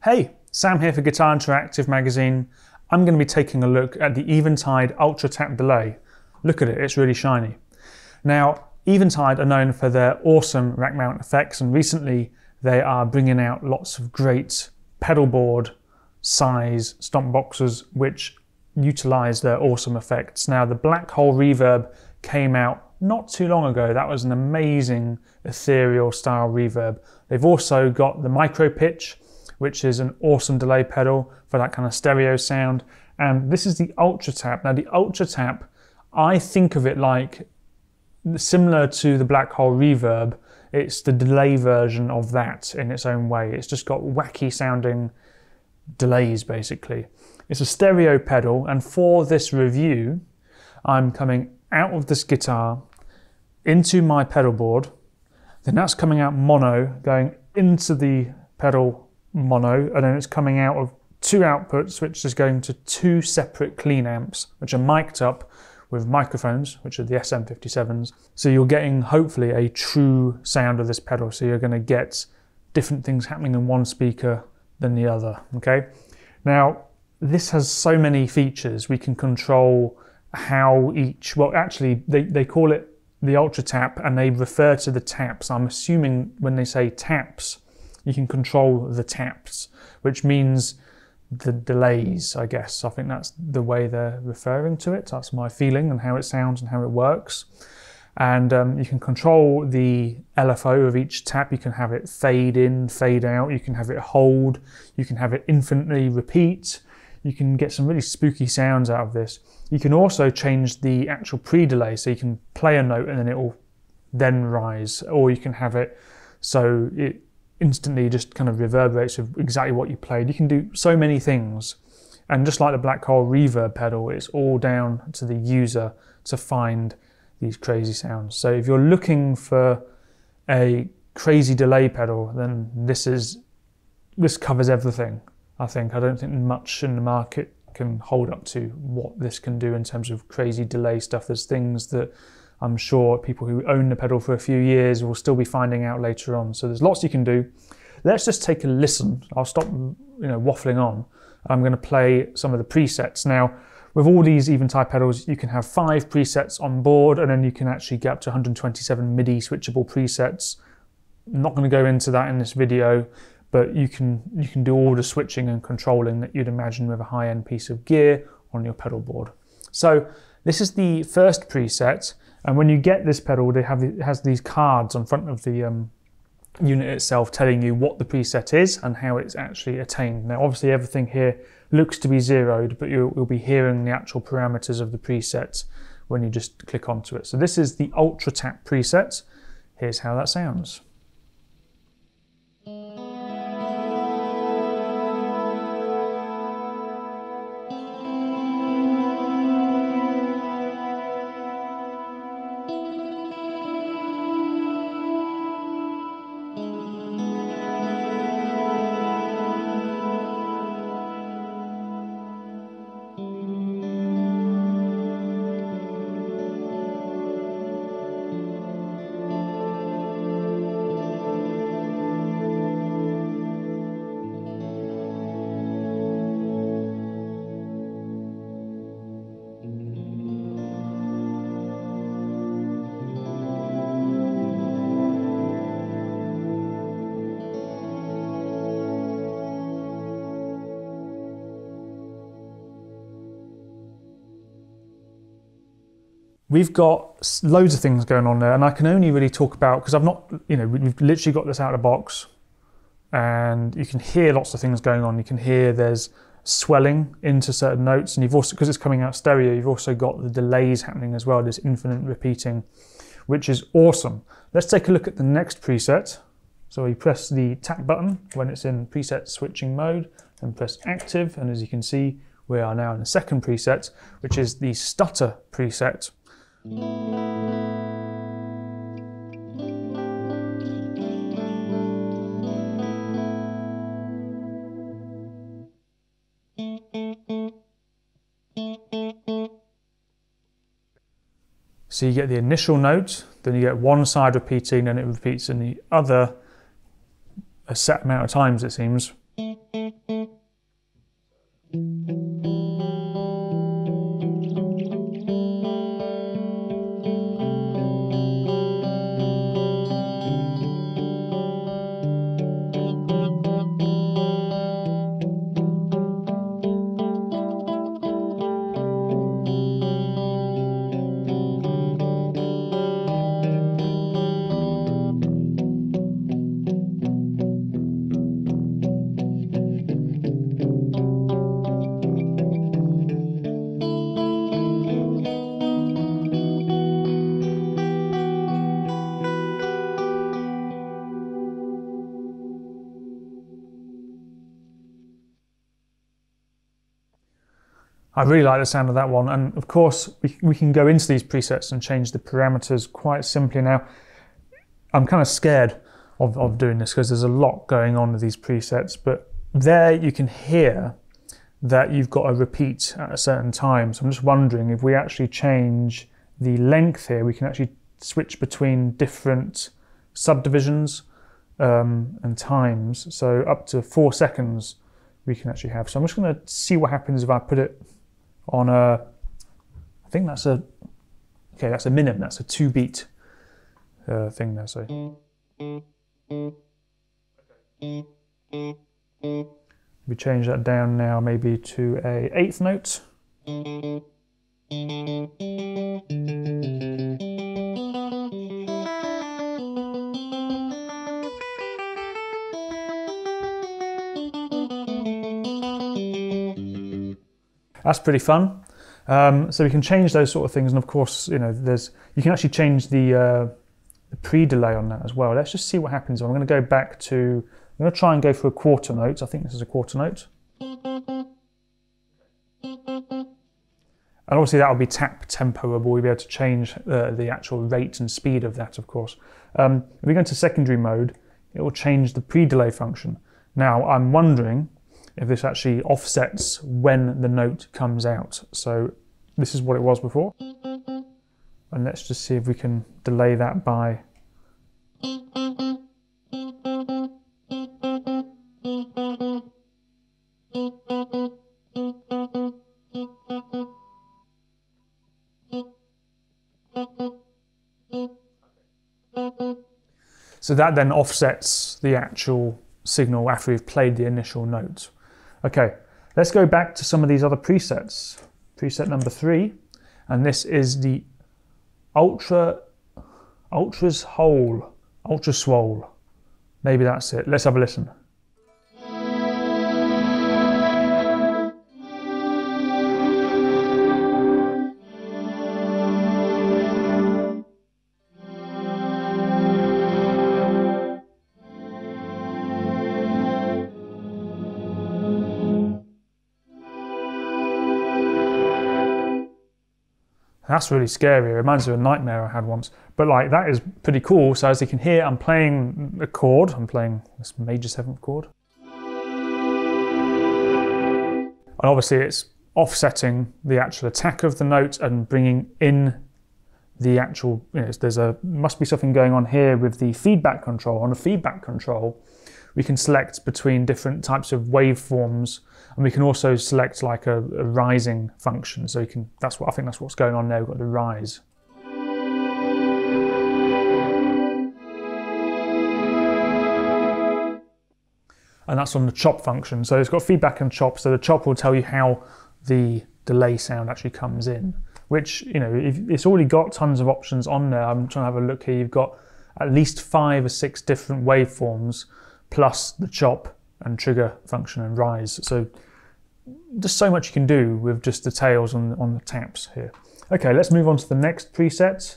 Hey, Sam here for Guitar Interactive magazine. I'm going to be taking a look at the Eventide Ultra Tap Delay. Look at it, it's really shiny. Now, Eventide are known for their awesome rack mount effects, and recently they are bringing out lots of great pedal board size stomp boxes which utilize their awesome effects. Now, the black hole reverb came out not too long ago. That was an amazing ethereal style reverb. They've also got the micro pitch, which is an awesome delay pedal for that kind of stereo sound. And this is the Ultra Tap. Now, the Ultra Tap, I think of it like similar to the black hole reverb. It's the delay version of that in its own way. It's just got wacky sounding delays, basically. It's a stereo pedal, and for this review, I'm coming out of this guitar into my pedal board, then that's coming out mono, going into the pedal mono, and then it's coming out of two outputs, which is going to two separate clean amps, which are mic'd up with microphones, which are the SM57s. So you're getting hopefully a true sound of this pedal. So you're going to get different things happening in one speaker than the other, okay? Now, this has so many features. We can control how each, well, actually, they call it the Ultra Tap, and they refer to the taps. I'm assuming when they say taps, you can control the taps, which means the delays, I guess. I think that's the way they're referring to it. That's my feeling and how it sounds and how it works. And you can control the LFO of each tap. You can have it fade in, fade out. You can have it hold. You can have it infinitely repeat. You can get some really spooky sounds out of this. You can also change the actual pre-delay, so you can play a note and then it will then rise, or you can have it so it instantly just kind of reverberates with exactly what you played. You can do so many things, and just like the black hole reverb pedal, it's all down to the user to find these crazy sounds. So if you're looking for a crazy delay pedal, then this covers everything. I don't think much in the market can hold up to what this can do in terms of crazy delay stuff. There's things that I'm sure people who own the pedal for a few years will still be finding out later on. So there's lots you can do. Let's just take a listen. I'll stop, waffling on. I'm going to play some of the presets. Now, with all these Eventide pedals, you can have 5 presets on board, and then you can actually get up to 127 MIDI switchable presets. I'm not going to go into that in this video, but you can do all the switching and controlling that you'd imagine with a high-end piece of gear on your pedal board. So this is the first preset, and when you get this pedal, it has these cards on front of the unit itself telling you what the preset is and how it's actually attained. Now, obviously everything here looks to be zeroed, but you'll be hearing the actual parameters of the preset when you just click onto it. So this is the Ultra Tap preset. Here's how that sounds. We've got loads of things going on there, and I can only really talk about, because I've not, we've literally got this out of the box, and you can hear lots of things going on. You can hear there's swelling into certain notes, and you've also, because it's coming out stereo, you've also got the delays happening as well, this infinite repeating, which is awesome. Let's take a look at the next preset. So we press the tap button when it's in preset switching mode, and press active, and as you can see, we are now in the second preset, which is the stutter preset. So you get the initial note, then you get one side repeating, and it repeats in the other a set amount of times, it seems. I really like the sound of that one, and of course we can go into these presets and change the parameters quite simply. Now I'm kind of scared of doing this because there's a lot going on with these presets, but there you can hear that you've got a repeat at a certain time. So I'm just wondering if we actually change the length here, we can actually switch between different subdivisions and times. So up to 4 seconds we can actually have. So I'm just going to see what happens if I put it on a, I think that's a, okay, that's a minim, that's a 2-beat thing there. So we change that down now maybe to a 8th note. That's pretty fun. So we can change those sort of things, and of course, you know, you can actually change the pre-delay on that as well. Let's just see what happens. I'm going to go back to, I'm going to try and go for a quarter note. I think this is a quarter note. And obviously that will be tap tempo, we'll be able to change the actual rate and speed of that, of course. If we go into secondary mode, it will change the pre-delay function. Now I'm wondering if this actually offsets when the note comes out. So this is what it was before. And let's just see if we can delay that by so that then offsets the actual signal after we've played the initial note. Okay, let's go back to some of these other presets. Preset number 3, and this is the Ultra Swell. Maybe that's it. Let's have a listen. That's really scary. It reminds me of a nightmare I had once. But like, that is pretty cool. So as you can hear, I'm playing a chord. I'm playing this major 7th chord. And obviously it's offsetting the actual attack of the note and bringing in the actual, you know, must be something going on here with the feedback control. On the feedback control, we can select between different types of waveforms, and we can also select like a rising function. So you can, I think that's what's going on there. We've got the rise. And that's on the chop function. So it's got feedback and chop. So the chop will tell you how the delay sound actually comes in, which, you know, it's already got tons of options on there. I'm trying to have a look here. You've got at least 5 or 6 different waveforms, plus the chop and trigger function and rise. So just so much you can do with just the tails on the taps here. Okay, let's move on to the next preset.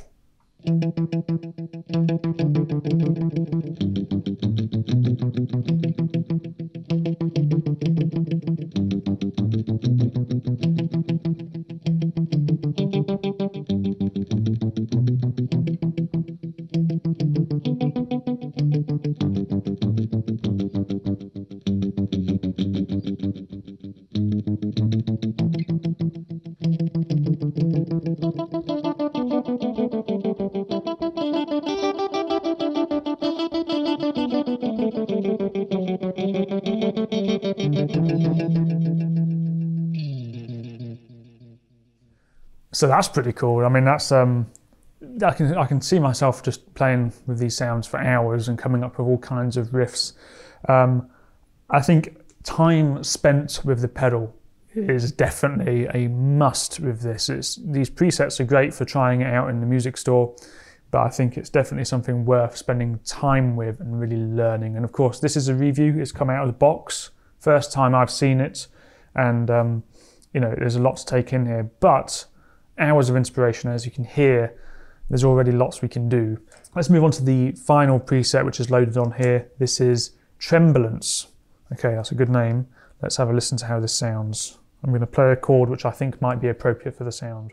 So that's pretty cool. I mean, that's I can see myself just playing with these sounds for hours and coming up with all kinds of riffs. I think time spent with the pedal is definitely a must with this. These presets are great for trying it out in the music store, but I think it's definitely something worth spending time with and really learning. And of course, this is a review. It's come out of the box. First time I've seen it, and you know, there's a lot to take in here, but hours of inspiration. As you can hear, there's already lots we can do. Let's move on to the final preset, which is loaded on here. This is Tremblance. Okay, that's a good name. Let's have a listen to how this sounds. I'm going to play a chord which I think might be appropriate for the sound.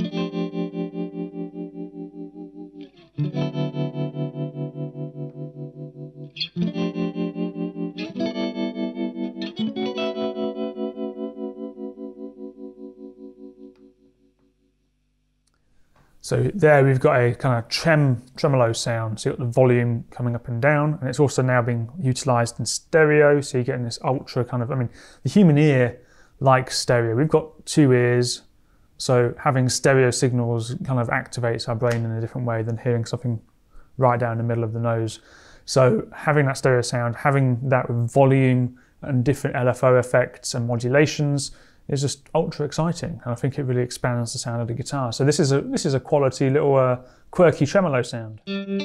So there we've got a kind of tremolo sound, so you've got the volume coming up and down, and it's also now being utilised in stereo, so you're getting this ultra kind of, I mean, the human ear likes stereo. We've got two ears, so having stereo signals kind of activates our brain in a different way than hearing something right down the middle of the nose. So having that stereo sound, having that volume and different LFO effects and modulations is just ultra exciting, and I think it really expands the sound of the guitar. So this is a quality little quirky tremolo sound.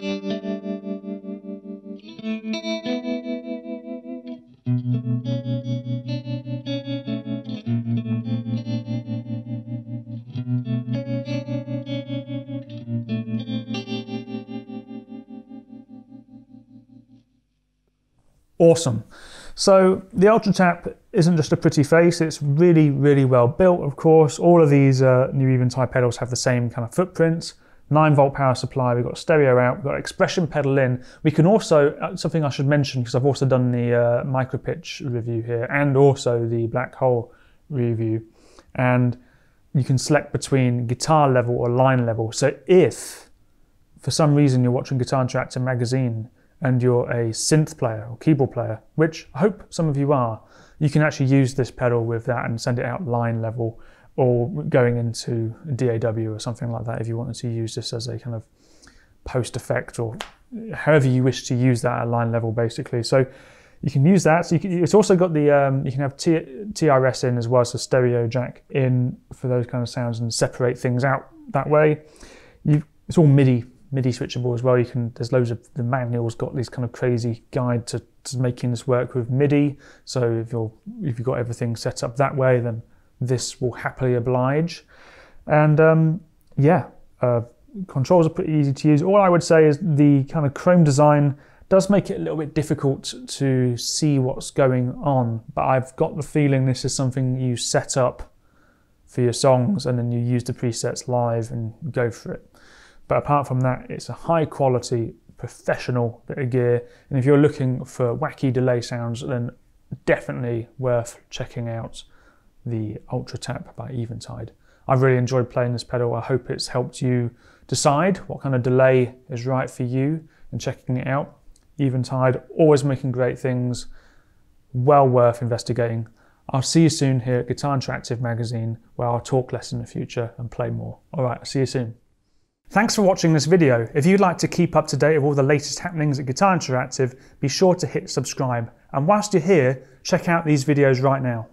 Awesome. So the UltraTap isn't just a pretty face, it's really, really well built, of course. All of these new Eventide pedals have the same kind of footprint. 9-volt power supply, we've got stereo out, we've got expression pedal in. We can also, something I should mention, because I've also done the micro pitch review here and also the black hole review. And you can select between guitar level or line level. So if, for some reason, you're watching Guitar Interactive magazine and you're a synth player or keyboard player, which I hope some of you are, you can actually use this pedal with that and send it out line level or going into DAW or something like that if you wanted to use this as a kind of post effect or however you wish to use that at line level basically. So you can use that. So it's also got the, you can have TRS in as well, so stereo jack in for those kind of sounds and separate things out that way. It's all MIDI switchable as well. You can, there's loads of, the manual's got these kind of crazy guide to making this work with MIDI. So if you've got everything set up that way, then this will happily oblige. And controls are pretty easy to use. All I would say is the kind of chrome design does make it a little bit difficult to see what's going on, but I've got the feeling this is something you set up for your songs and then you use the presets live and go for it. But apart from that, it's a high quality, professional bit of gear. And if you're looking for wacky delay sounds, then definitely worth checking out the UltraTap by Eventide. I've really enjoyed playing this pedal. I hope it's helped you decide what kind of delay is right for you and checking it out. Eventide, always making great things, well worth investigating. I'll see you soon here at Guitar Interactive magazine, where I'll talk less in the future and play more. All right, I'll see you soon. Thanks for watching this video. If you'd like to keep up to date with all the latest happenings at Guitar Interactive, be sure to hit subscribe. And whilst you're here, check out these videos right now.